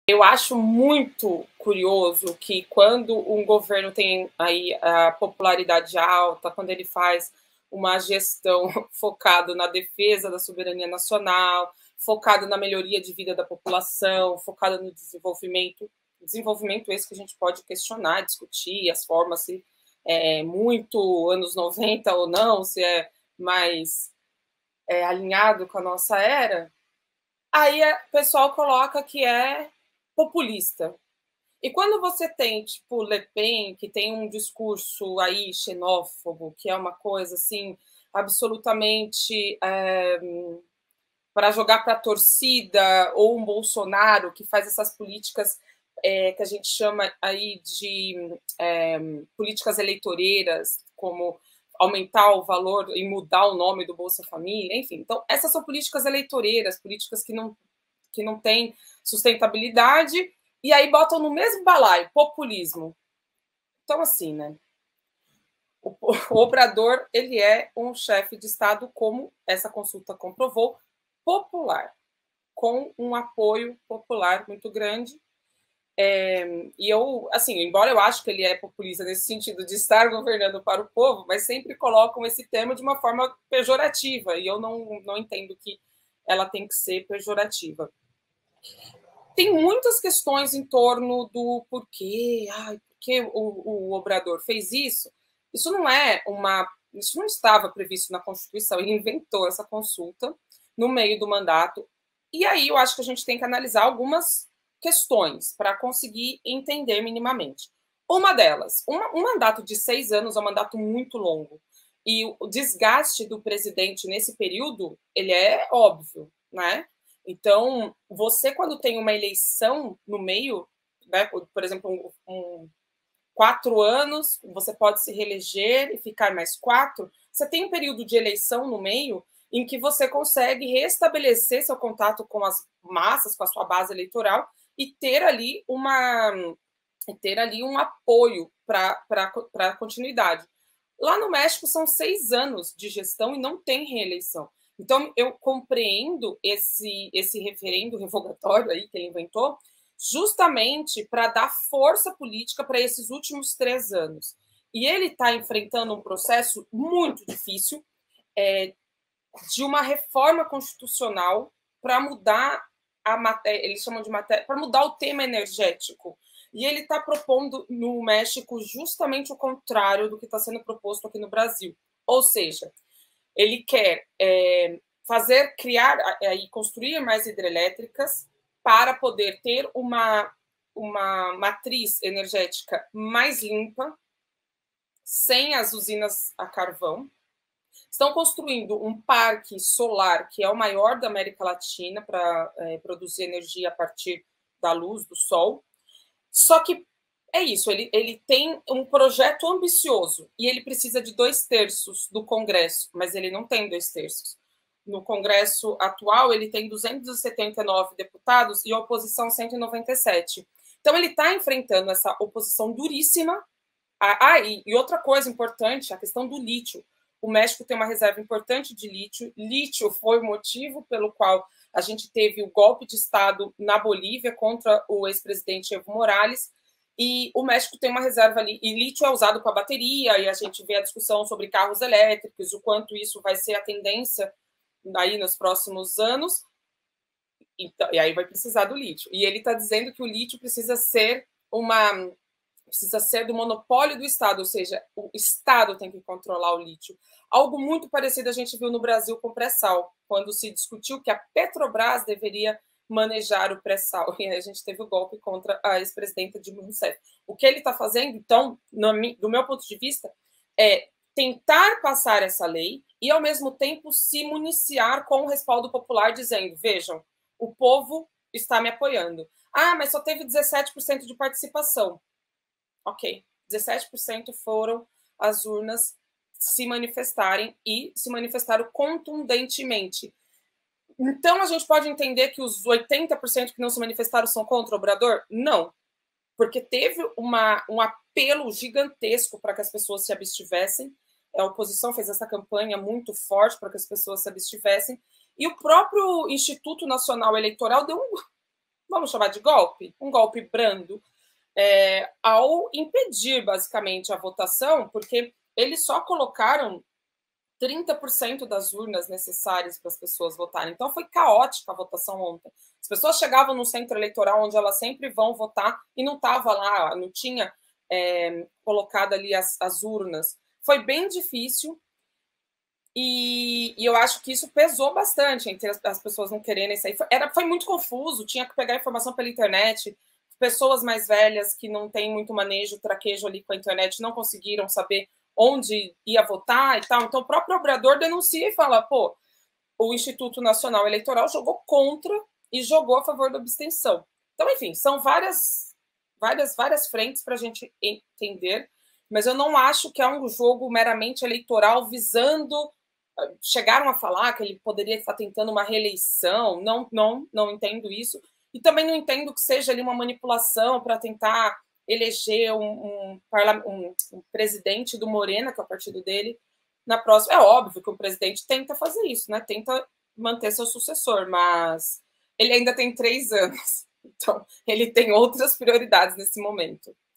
Eu acho muito curioso que quando um governo tem aí a popularidade alta, quando ele faz uma gestão focada na defesa da soberania nacional, focado na melhoria de vida da população, focado no desenvolvimento esse que a gente pode questionar, discutir as formas, se é muito anos 90 ou não, se é mais alinhado com a nossa era, aí o pessoal coloca que é populista. E quando você tem, tipo, Le Pen, que tem um discurso aí xenófobo, que é uma coisa, assim, absolutamente para jogar para a torcida, ou um Bolsonaro que faz essas políticas que a gente chama aí de políticas eleitoreiras, como aumentar o valor e mudar o nome do Bolsa Família, enfim. Então, essas são políticas eleitoreiras, políticas que não têm sustentabilidade, e aí botam no mesmo balaio, populismo. Então, assim, né? O Obrador, ele é um chefe de Estado, como essa consulta comprovou, popular, com um apoio popular muito grande. E eu, assim, embora eu acho que ele é populista nesse sentido de estar governando para o povo, mas sempre colocam esse tema de uma forma pejorativa, e eu não entendo que ela tem que ser pejorativa. Tem muitas questões em torno do porquê, por que o Obrador fez isso. Isso não estava previsto na Constituição, ele inventou essa consulta no meio do mandato. E aí eu acho que a gente tem que analisar algumas questões para conseguir entender minimamente. Uma delas, um mandato de 6 anos é um mandato muito longo. E o desgaste do presidente nesse período, ele é óbvio, né? Então, você, quando tem uma eleição no meio, né, por exemplo, 4 anos, você pode se reeleger e ficar mais 4, você tem um período de eleição no meio em que você consegue restabelecer seu contato com as massas, com a sua base eleitoral, e ter ali um apoio para a continuidade. Lá no México são 6 anos de gestão e não tem reeleição. Então, eu compreendo esse referendo revogatório aí que ele inventou, justamente para dar força política para esses últimos 3 anos. E ele está enfrentando um processo muito difícil de uma reforma constitucional para mudar eles chamam de matéria, para mudar o tema energético. E ele está propondo no México justamente o contrário do que está sendo proposto aqui no Brasil. Ou seja, ele quer criar e construir mais hidrelétricas para poder ter uma matriz energética mais limpa, sem as usinas a carvão. Estão construindo um parque solar, que é o maior da América Latina, para produzir energia a partir da luz do sol. Só que é isso, ele tem um projeto ambicioso e ele precisa de 2/3 do Congresso, mas ele não tem 2/3. No Congresso atual, ele tem 279 deputados e a oposição 197. Então, ele está enfrentando essa oposição duríssima. E outra coisa importante, a questão do lítio. O México tem uma reserva importante de lítio. Lítio foi o motivo pelo qual a gente teve o golpe de Estado na Bolívia contra o ex-presidente Evo Morales, e o México tem uma reserva ali, e lítio é usado para bateria, e a gente vê a discussão sobre carros elétricos, o quanto isso vai ser a tendência aí nos próximos anos, e aí vai precisar do lítio. E ele está dizendo que o lítio precisa ser do monopólio do Estado, ou seja, o Estado tem que controlar o lítio. Algo muito parecido a gente viu no Brasil com o pré-sal, quando se discutiu que a Petrobras deveria manejar o pré-sal, e aí a gente teve o golpe contra a ex-presidenta Dilma Rousseff. O que ele está fazendo, então, do meu ponto de vista, é tentar passar essa lei e, ao mesmo tempo, se municiar com o respaldo popular, dizendo, vejam, o povo está me apoiando. Mas só teve 17% de participação. Ok, 17% foram as urnas se manifestarem e se manifestaram contundentemente. Então, a gente pode entender que os 80% que não se manifestaram são contra o Obrador? Não, porque teve um apelo gigantesco para que as pessoas se abstivessem. A oposição fez essa campanha muito forte para que as pessoas se abstivessem. E o próprio Instituto Nacional Eleitoral deu vamos chamar de golpe, um golpe brando, ao impedir, basicamente, a votação, porque eles só colocaram 30% das urnas necessárias para as pessoas votarem. Então, foi caótica a votação ontem. As pessoas chegavam no centro eleitoral, onde elas sempre vão votar, e não estava lá, não tinha colocado ali as urnas. Foi bem difícil, e eu acho que isso pesou bastante entre as pessoas não quererem sair. Foi muito confuso, tinha que pegar informação pela internet. Pessoas mais velhas que não têm muito manejo, traquejo ali com a internet, não conseguiram saber onde ia votar e tal. Então, o próprio Obrador denuncia e fala, pô, o Instituto Nacional Eleitoral jogou contra e jogou a favor da abstenção. Então, enfim, são várias frentes para a gente entender, mas eu não acho que é um jogo meramente eleitoral visando... Chegaram a falar que ele poderia estar tentando uma reeleição, não entendo isso. E também não entendo que seja ali uma manipulação para tentar eleger um presidente do Morena, que é o partido dele, na próxima. É óbvio que o presidente tenta fazer isso, né? Tenta manter seu sucessor, mas ele ainda tem 3 anos. Então, ele tem outras prioridades nesse momento.